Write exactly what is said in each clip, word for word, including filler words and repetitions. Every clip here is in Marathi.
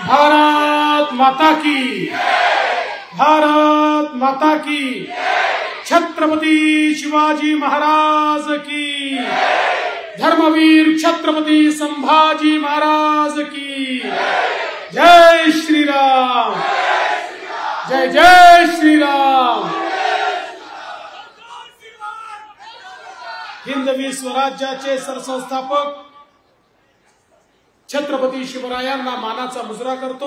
भारत माता की, भारत माता की, छत्रपति शिवाजी महाराज की, धर्मवीर छत्रपति संभाजी महाराज की। जय श्री राम, जय जय श्री राम। हिंदवी स्वराज्याचे सरसंस्थापक छत्रपती शिवरायांना मानाचा मुजरा करतो।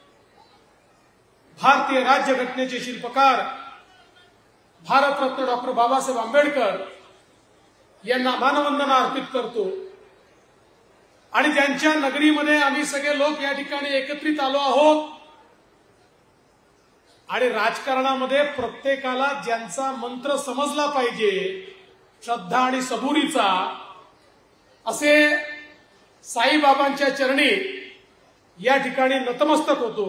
भारतीय राज्यघटनेचे शिल्पकार भारतरत्न डॉक्टर बाबासाहेब आंबेडकर यांना मानवंदना अर्पित करतो आणि त्यांच्या नगरीमध्ये आम्ही सगळे लोक या ठिकाणी एकत्रित आलो आहोत। आणि राजकारणामध्ये प्रत्येकाला ज्यांचा मंत्र समजला पाहिजे, श्रद्धा आणि सबुरीचा, असे साईबाबांच्या चरणी या ठिकाणी नतमस्तक होतो।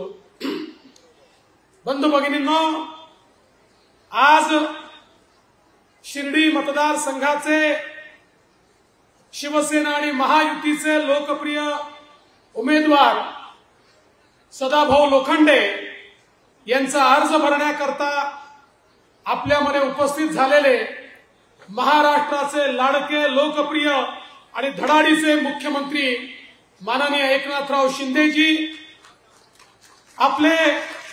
बंधू भगिनींनो, आज शिर्डी मतदारसंघाचे शिवसेना आणि महायुतीचे लोकप्रिय उमेदवार सदाभाऊ लोखंडे यांचा अर्ज भरण्याकरता आपल्यामध्ये उपस्थित झालेले महाराष्ट्राचे लाडके, लोकप्रिय आणि धडाडीचे मुख्यमंत्री माननीय एकनाथराव शिंदेजी, आपले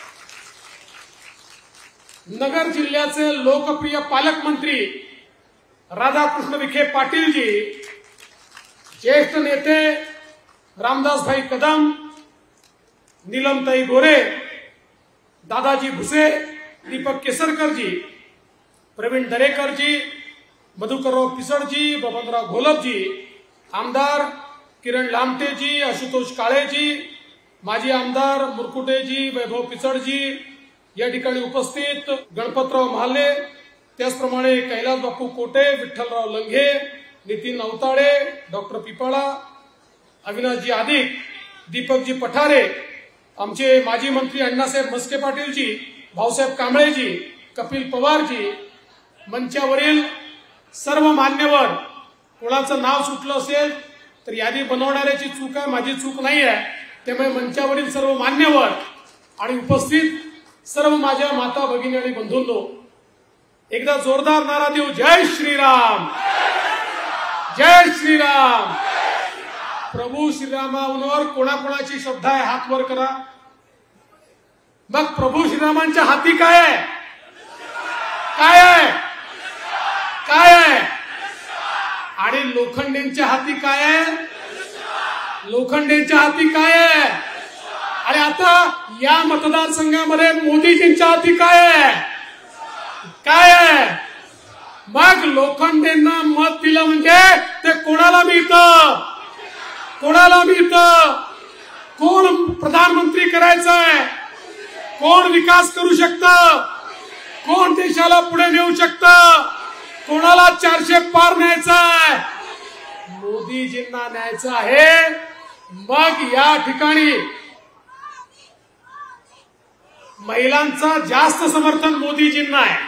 नगर जिल्ह्याचे लोकप्रिय पालकमंत्री राधाकृष्ण विखे पाटीलजी, ज्येष्ठ नेते रामदासभाई कदम, नीलमताई गोरे, दादाजी भुसे, दीपक केसरकरजी, प्रवीण दरेकरजी, मधुकरराव पिसडजी, बबनराव घोलपजी, आमदार किरण लामटेजी, आशुतोष काळेजी, माजी आमदार मुरकुटेजी, वैभव पिचडजी या ठिकाणी उपस्थित, गणपतराव महाले, त्याचप्रमाणे कैलास बापू कोटे, विठ्ठलराव लंघे, नितीन अवताडे, डॉक्टर पिपाळा, अविनाशजी आदिक, दीपकजी पठारे, आमचे माजी मंत्री अण्णासाहेब मस्के पाटीलजी, भाऊसाहेब कांबळेजी, कपिल पवारजी, मंचावरील सर्व मान्यवर, कोणाचं नाव सुटलं असेल तर यादी बनवणाऱ्याची चूक आहे, माझी चूक नाही आहे। त्यामुळे मंचावरील सर्व मान्यवर आणि उपस्थित सर्व माझ्या माता भगिनी आणि बंधूंनो, एकदा जोरदार नारा देऊ, जय श्रीराम, जय श्रीराम। प्रभू श्रीरामावर कोणाकोणाची श्रद्धा आहे हात वर करा। मग प्रभू श्रीरामांच्या हाती काय आहे? काय आहे? काय आहे? आणि लोखंडेंच्या हाती काय आहे? लोखंडेंच्या हाती काय आहे? आणि आता या मतदारसंघामध्ये मोदीजींच्या हाती काय आहे? काय आहे? मग लोखंडेंना मत दिलं म्हणजे ते कोणाला मिळतं? कोणाला मिळतं? कोण प्रधानमंत्री करायचंय? कोण विकास करू शकतं? कोण देशाला पुढे नेऊ शकतं? कोणाला चारशे पार न्यायचंय? मोदीजींना न्यायचं आहे। मग या ठिकाणी महिलांचा जास्त समर्थन मोदीजींना आहे।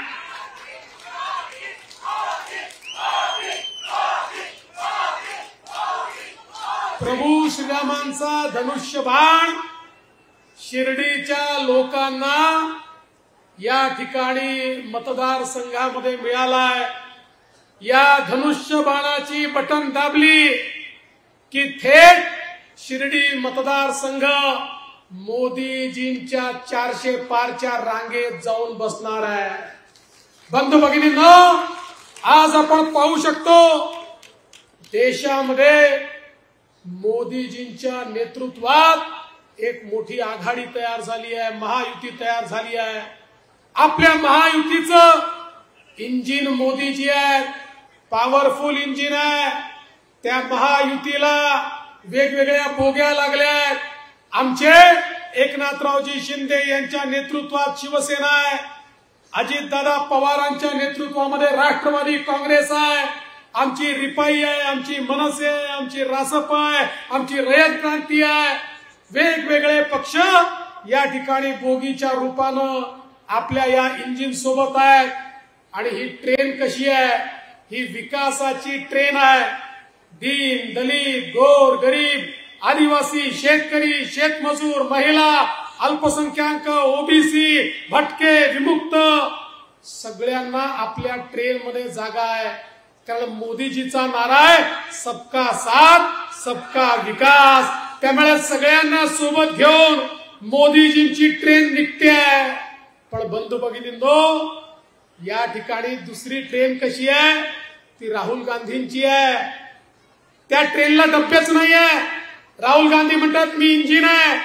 प्रभू श्रीरामांचा धनुष्यबाण शिर्डीच्या लोकांना या ठिकाणी मतदारसंघामध्ये मिळालाय। या धनुष्यबाणाची बटन दाबली की थेट शिर्डी मतदारसंघ मोदीजींच्या चारशे पारच्या रांगेत जाऊन बसणार आहे। बंधू भगिनींनो, आज आपण पाहू शकतो देशामध्ये मोदीजींच्या नेतृत्वात एक मोठी आघाडी तयार झाली आहे, महायुती तयार झाली आहे। आपल्या महायुतीचं इंजिन मोदीजी आहे, पॉवरफुल इंजिन आहे। त्या महायुतीला वेगवेगळ्या बोग्या लागल्या। आमचे एकनाथरावजी शिंदे यांच्या नेतृत्वात शिवसेना आहे, अजितदादा पवारांच्या नेतृत्वामध्ये राष्ट्रवादी काँग्रेस आहे, आमची रिपाई आहे, आमची मनसे आहे, आमची रासप आहे, आमची रयत क्रांती आहे। वेगवेगळे पक्ष या ठिकाणी बोगीच्या रूपानं आपल्या या इंजिन सोबत आहेत। आणि ही ट्रेन कशी आहे? ही विकासाची ट्रेन आहे। दीन दलित गोर गरीब आदिवासी, शेतकरी, शेतमजूर, महिला, अल्पसंख्याक, ओबीसी, भटके, विमुक्त सगळ्यांना आपल्या ट्रेनमध्ये जागा आहे. कारण मोदीजीचा नारा आहे सबका साथ सबका विकास. त्यामुळे सगळ्यांना सोबत घेऊन मोदीजींची ट्रेन निघते आहे. पण बंधू भगिनींनो, या ठिकाणी दुसरी ट्रेन कशी आहे? ती राहुल गांधींची आहे. त्या ट्रेनला डब्बेच नाही आहे. राहुल गांधी म्हणतात मी इंजिन आहे.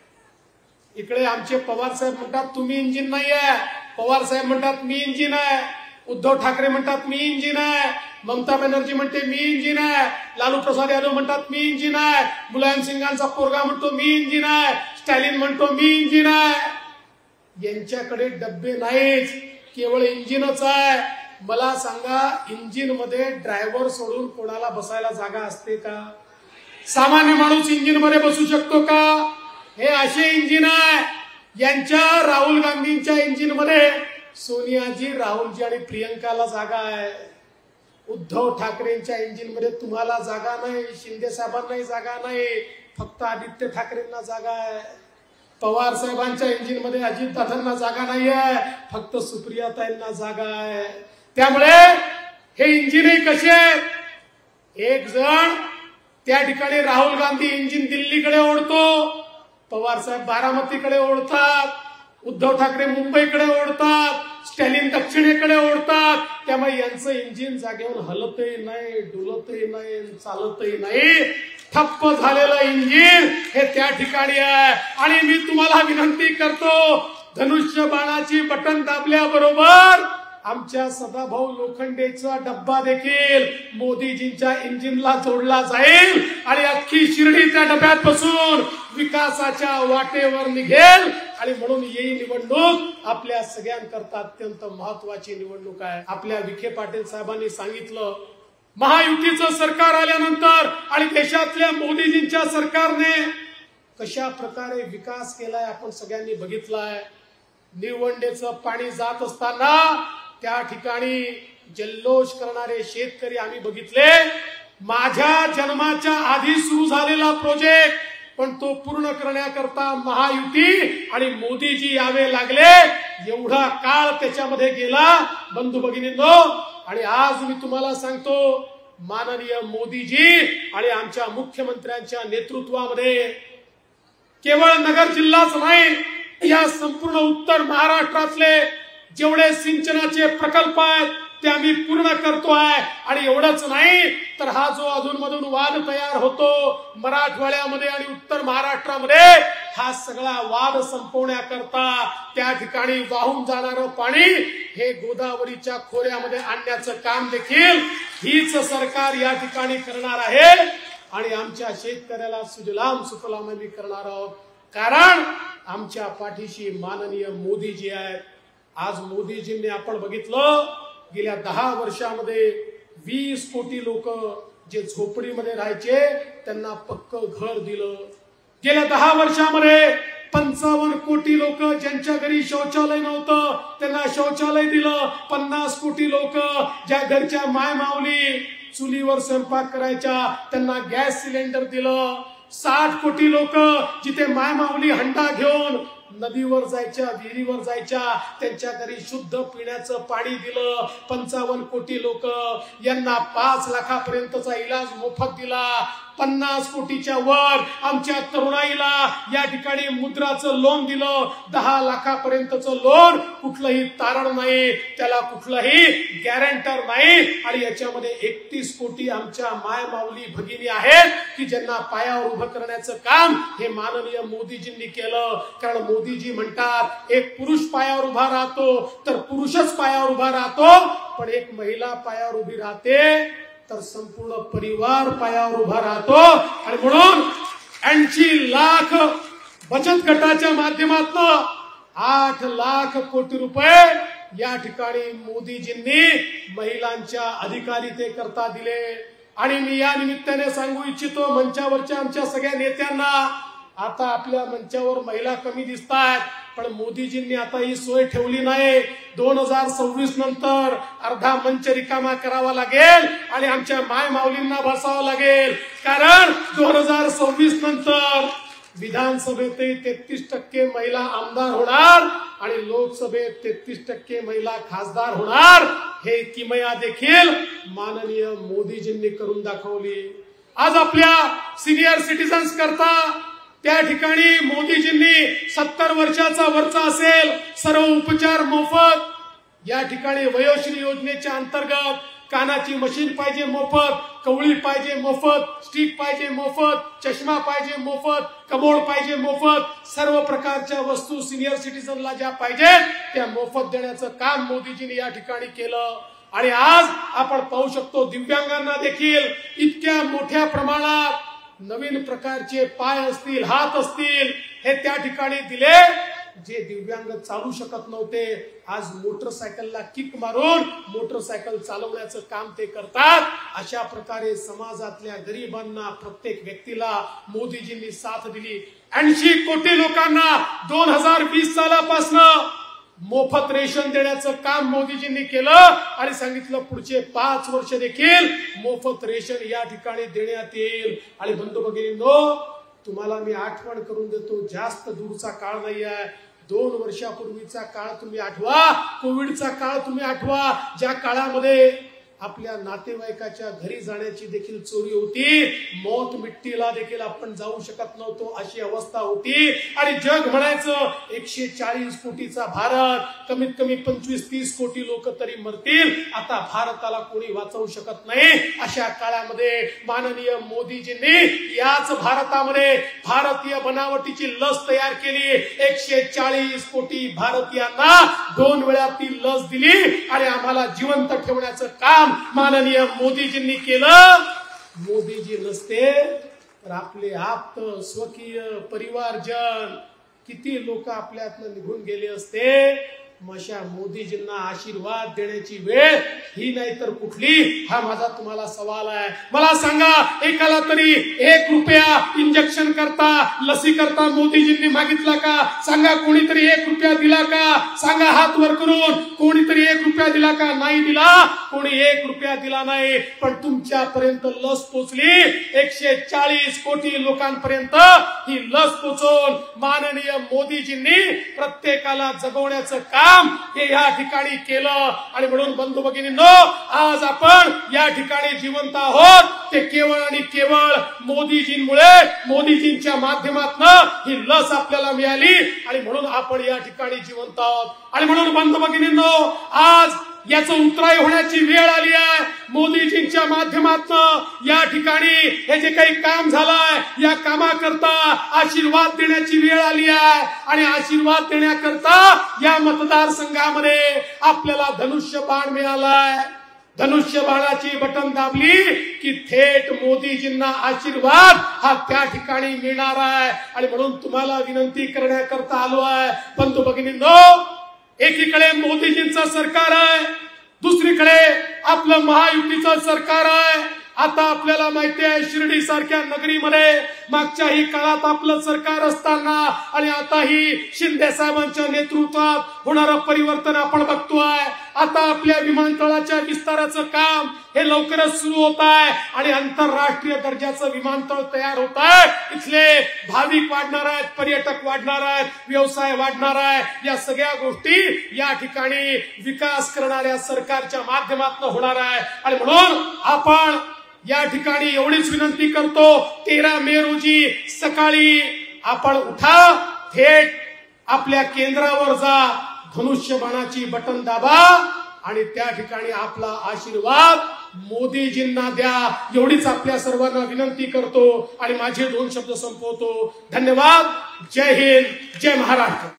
इकडे आमचे पवार साहेब म्हणतात तुम्ही इंजिन नाही आहे. पवार साहेब म्हणतात मी इंजिन आहे. उद्धव ठाकरे म्हणतात मी इंजिन आहे. ममता बॅनर्जी म्हणते मी इंजिन आहे. लालू प्रसाद यादव म्हणतात मी इंजिन आहे. मुलायम सिंगांचा पोरगा म्हणतो मी इंजिन आहे. स्टॅलिन म्हणतो मी इंजिन आहे. यांच्याकडे डब्बे नाहीच, केवळ इंजिनच आहे. मला सांगा, इंजिन मध्ये ड्रायव्हर सोडून कोणाला बसायला जागा असते का? सामान्य माणूस इंजिन मध्ये बसू शकतो का? हे असे इंजिन आहे. यांच्या राहुल गांधींच्या इंजिन मध्ये सोनियाजी, राहुलजी आणि प्रियंकाला जागा आहे. उद्धव ठाकरेंच्या इंजिन मध्ये तुम्हाला जागा नाही, शिंदे साहेबांनाही जागा नाही, फक्त आदित्य ठाकरेंना जागा आहे. पवार साहेबांच्या इंजिन मध्ये अजित दादांना जागा नाही आहे, फक्त सुप्रियाताईंना जागा आहे. त्यामुळे हे इंजिनही कसे आहेत? एक जण त्या ठिकाणी राहुल गांधी इंजिन दिल्लीकडे ओढतो, पवार साहेब बारामतीकडे ओढतात, उद्धव ठाकरे मुंबईकडे ओढतात, स्टॅलिन दक्षिणेकडे ओढतात. त्यामुळे यांचं इंजिन जागेवर हलतही नाही, डुलतही नाही, चालतही नाही. ठप्प झालेलं इंजिन हे त्या ठिकाणी आहे. आणि मी तुम्हाला विनंती करतो, धनुष्य बाणाची बटन दाबल्याबरोबर आमच्या सदाभाऊ लोखंडेचा डब्बा देखील मोदीजींच्या इंजिनला जोडला जाईल आणि अख्खी शिर्डी त्या डब्यात बसून विकासाच्या वाटेवर निघेल. आणि म्हणून ही निवडणूक आपल्या सगळ्यांकरता अत्यंत महत्वाची निवडणूक आहे. आपल्या विखे पाटील साहेबांनी सांगितलं, महायुतीचं सरकार आल्यानंतर आणि देशातल्या मोदीजींच्या सरकारने कशा प्रकारे विकास केलाय आपण सगळ्यांनी बघितलाय. निवडणुकीचं पाणी जात असताना त्या ठिकाणी जल्लोष करणारे शेतकरी आम्ही बघितले. माझ्या जन्माच्या आधी सुरू झालेला प्रोजेक्ट, पण तो पूर्ण करण्याकरता महायुती आणि मोदीजी यावे लागले. एवढा काळ त्याच्यामध्ये गेला बंधू भगिनींनो. आणि आज मी तुम्हाला सांगतो, माननीय मोदीजी आणि आमच्या मुख्यमंत्र्यांच्या नेतृत्वामध्ये केवळ नगर जिल्हाच नाही, या संपूर्ण उत्तर महाराष्ट्रातले जेवढे सिंचनाचे प्रकल्प आहेत ते आम्ही पूर्ण करतोय. आणि एवढंच नाही तर हा जो अधूनमधून वाद तयार होतो मराठवाड्यामध्ये आणि उत्तर महाराष्ट्रामध्ये, हा सगळा वाद संपवण्याकरता त्या ठिकाणी वाहून जाणारं पाणी हे गोदावरीच्या खोऱ्यामध्ये आणण्याचं काम देखील हीच सरकार या ठिकाणी करणार आहे. आणि आमच्या शेतकऱ्याला सुजलाम सुफलाम आम्ही करणार आहोत, कारण आमच्या पाठीशी माननीय मोदीजी आहेत. आज मोदीजींनी आपण बघितलं, गेल्या दहा वर्षामध्ये वीस कोटी लोक जे झोपडीमध्ये राहायचे त्यांना पक्क घर दिलं. गेल्या दहा वर्षामध्ये पंचावन्न कोटी लोक ज्यांच्या घरी शौचालय नव्हतं त्यांना शौचालय दिलं. पन्नास कोटी लोक ज्या घरच्या माय माऊली चुलीवर स्वयंपाक करायच्या त्यांना गॅस सिलेंडर दिलं. साठ कोटी लोक जिथे माय माऊली हंडा घेऊन नदीवर जायच्या, विहिरीवर जायच्या, त्यांच्या घरी शुद्ध पिण्याचं पाणी दिलं. पंचावन्न कोटी लोक यांना पाच लाखापर्यंतचा इलाज मोफत दिला. पन्नास कोटीच्या वर आमच्या तरुणाईला या ठिकाणी मुद्राचं लोन दिलं. दहा लाखापर्यंतचं लोन, कुठलंही तारण नाही, त्याला कुठलंही गॅरंटर नाही. आणि याच्यामध्ये एकतीस कोटी आमच्या माय माऊली भगिनी आहेत की ज्यांना पायावर उभं करण्याचं काम हे माननीय मोदीजींनी केलं. कारण मोदीजी म्हणतात, एक पुरुष पायावर उभा राहतो तर पुरुषच पायावर उभा राहतो, पण एक महिला पायावर उभी राहते तर संपूर्ण परिवार पायावर उभा राहतो. आणि म्हणून ऐंशी लाख बचत गटाच्या माध्यमातून आठ लाख कोटी रुपये या ठिकाणी मोदीजींनी महिलांच्या अधिकारिते करता दिले. आणि मी या निमित्ताने सांगू इच्छितो मंचावरच्या आमच्या सगळ्या नेत्यांना, आता आपल्या मंचावर महिला कमी दिसतात, पण मोदीजींनी आता ही सोय ठेवली नाही। दोन हजार सव्वीस नंतर अर्धा मंच रिकामा करावा लागेल आणि आमच्या माय माऊलींना बसावं लागेल, कारण दोन हजार सव्वीस नंतर विधानसभेत तेहतीस टक्के महिला आमदार होणार आणि लोकसभेत तेहतीस टक्के महिला खासदार होणार। हे किमया देखील माननीय मोदीजींनी करून दाखवली। आज आपल्या सिनियर सिटीजन्स करता त्या ठिकाणी मोदीजींनी सत्तर वर्षाचा वरचा असेल सर्व उपचार मोफत, या ठिकाणी वयोश्री योजनेच्या अंतर्गत कानाची मशीन पाहिजे मोफत, कवळी पाहिजे मोफत, स्टिक पाहिजे मोफत, चष्मा पाहिजे मोफत, कमोड पाहिजे मोफत, सर्व प्रकारच्या वस्तू सिनियर सिटीजनला ज्या पाहिजेत त्या मोफत देण्याचं काम मोदीजींनी या ठिकाणी केलं। आणि आज आपण पाहू शकतो दिव्यांगांना देखील इतक्या मोठ्या प्रमाणात नवीन प्रकारचे पाय असतील, हात असतील, हे त्या ठिकाणी दिले जे दिव्यांग चालू शकत नव्हते। आज मोटरसायकलला किक मारून मोटरसायकल चालवण्याचं काम ते करतात। अशा प्रकारे समाजातल्या गरिबांना, प्रत्येक व्यक्तीला मोदीजींनी साथ दिली। ऐंशी कोटी लोकांना दोन हजार वीस सालापासून मोफत रेशन देण्याचं काम मोदीजींनी केलं आणि सांगितलं पुढचे पाच वर्ष देखील मोफत रेशन या ठिकाणी देण्यात येईल। आणि बंधू भगिनींनो, तुम्हाला मी आठवण करून देतो, जास्त दूरचा काळ नाही आहे, दोन वर्षापूर्वीचा काळ तुम्ही आठवा, कोविडचा काळ तुम्ही आठवा, ज्या काळामध्ये आपल्या नातेवाईकाच्या घरी जाण्याची देखील चोरी होती, मौत मिट्टीला देखील आपण जाऊ शकत नव्हतो, अशी अवस्था होती। आणि जग म्हणायचं एकशे चाळीस कोटीचा भारत, कमीत कमी पंचवीस तीस कोटी लोक तरी मरतील, आता भारताला कोणी वाचवू शकत नाही। अशा काळामध्ये माननीय मोदीजींनी याच भारतामध्ये भारतीय बनावटीची लस तयार केली, एकशे चाळीस कोटी भारतीयांना दोन वेळा ती लस दिली आणि आम्हाला जिवंत ठेवण्याचं काम माननीय मोदीजींनी केलं। मोदीजी नसते तर आपले आप्त, स्वकीय, परिवारजन किती लोक आपल्यातनं निघून गेले असते। अशा मोदीजींना आशीर्वाद देण्याची वेळ ही नाही तर कुठली, हा माझा तुम्हाला सवाल आहे। मला सांगा, एकाला तरी एक रुपया इंजेक्शन करता, लसी करता मोदीजींनी मागितला का? सांगा, कोणीतरी एक रुपया दिला का? सांगा हात वर करून, कोणीतरी एक रुपया दिला का? नाही दिला, कोणी एक रुपया दिला नाही। पण तुमच्यापर्यंत लस पोचली, एकशे चाळीस कोटी लोकांपर्यंत ही लस पोचवून माननीय मोदीजींनी प्रत्येकाला जगवण्याचं काम हे या ठिकाणी केलं। आणि म्हणून बंधू भगिनींनो, आज आपण या ठिकाणी जिवंत आहोत ते केवळ आणि केवळ मोदीजींमुळे, मोदीजींच्या माध्यमातून ही लस आपल्याला मिळाली आणि म्हणून आपण या ठिकाणी जिवंत आहोत। आणि म्हणून बंधू भगिनींनो, आज याचं उतराई होण्याची वेळ आली आहे। मोदीजींच्या माध्यमातून या ठिकाणी हे जे काही काम झालंय, या कामाकरता आशीर्वाद देण्याची वेळ आली आहे आणि आशीर्वाद देण्याकरता या मतदारसंघामध्ये आपल्याला धनुष्य बाण मिळालाय। धनुष्य बाणाची बटन दाबली की थेट मोदीजींना आशीर्वाद हा त्या ठिकाणी मिळणार आहे। आणि म्हणून तुम्हाला विनंती करण्याकरता आलो आहे बंधू भगिनींनो, एकीकडे मोदीजींचं सरकार आहे, दुसरीकडे आपलं महायुतीचं सरकार आहे। आता आपल्याला माहिती आहे, शिर्डी सारख्या नगरीमध्ये मागच्याही काळात आपलं सरकार असताना आणि आताही शिंदे साहेबांच्या नेतृत्वात होणारं परिवर्तन आपण बघतोय। आता आपल्या विमानतळाच्या विस्ताराचं काम हे लवकरच सुरू होत आहे आणि आंतरराष्ट्रीय दर्जाचं विमानतळ तयार होत आहे। इथले भाविक वाढणार आहेत, पर्यटक वाढणार आहेत, व्यवसाय वाढणार आहे। या सगळ्या गोष्टी या ठिकाणी विकास करणाऱ्या सरकारच्या माध्यमातून होणार आहे। आणि म्हणून आपण या ठिकाणी एवढीच विनंती करतो, तेरा मे रोजी सकाळी आपण उठा, थेट आपल्या केंद्रावर जा, धनुष्यबाणाची बटन दाबा आणि त्या ठिकाणी आपला आशीर्वाद मोदीजींना द्या, एवढीच आपल्या सर्वांना विनंती करतो आणि माझे दोन शब्द संपवतो। धन्यवाद। जय हिंद, जय महाराष्ट्र।